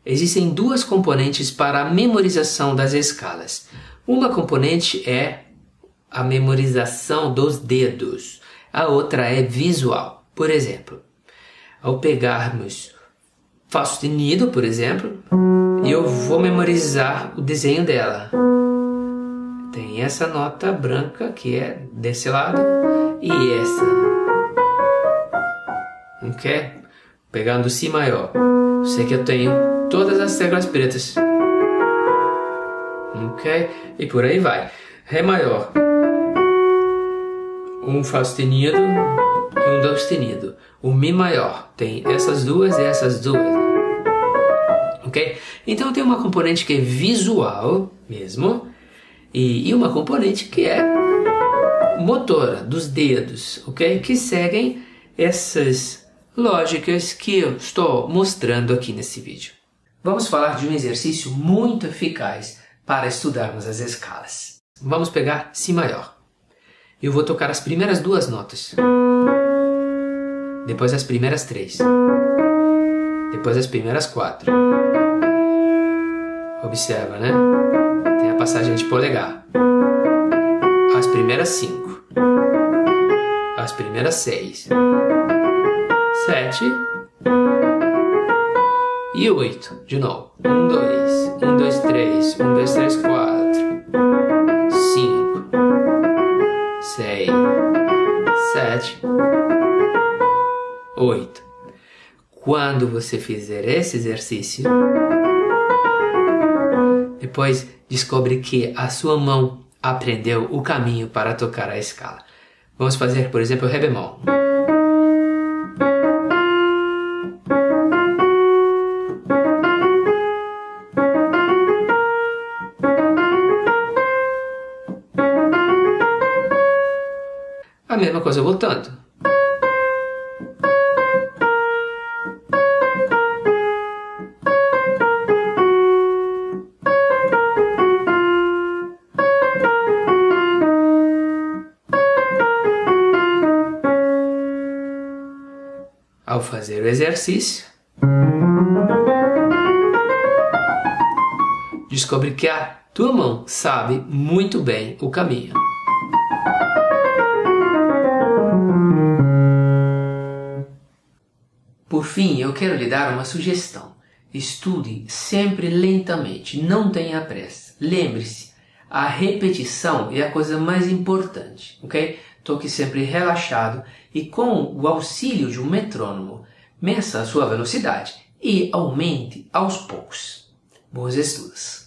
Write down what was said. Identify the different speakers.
Speaker 1: Existem duas componentes para a memorização das escalas. Uma componente é a memorização dos dedos, a outra é visual. Por exemplo, ao pegarmos Fá sustenido, por exemplo, eu vou memorizar o desenho dela. Tem essa nota branca que é desse lado e essa. Ok? Pegando Si maior. Eu sei que eu tenho todas as teclas pretas. Ok? E por aí vai. Ré maior. Um Fá sustenido e um Dó sustenido. O Mi maior tem essas duas e essas duas. Ok? Então tem uma componente que é visual mesmo e uma componente que é motora, dos dedos, ok? Que seguem essas lógicas que eu estou mostrando aqui nesse vídeo. Vamos falar de um exercício muito eficaz para estudarmos as escalas. Vamos pegar Si maior. Eu vou tocar as primeiras duas notas. Depois as primeiras três. Depois as primeiras quatro. Observa, né? Tem a passagem de polegar. As primeiras 5. As primeiras 6. 7. E 8. De novo. 1, 2. 1, 2, 3. 1, 2, 3, 4. 5. 6. 7. 8. Quando você fizer esse exercício, depois descobre que a sua mão aprendeu o caminho para tocar a escala. Vamos fazer, por exemplo, Ré bemol. A mesma coisa voltando. Ao fazer o exercício, descobre que a tua mão sabe muito bem o caminho. Por fim, eu quero lhe dar uma sugestão. Estude sempre lentamente, não tenha pressa. Lembre-se, a repetição é a coisa mais importante, ok? Toque sempre relaxado e com o auxílio de um metrônomo, meça a sua velocidade e aumente aos poucos. Bons estudos!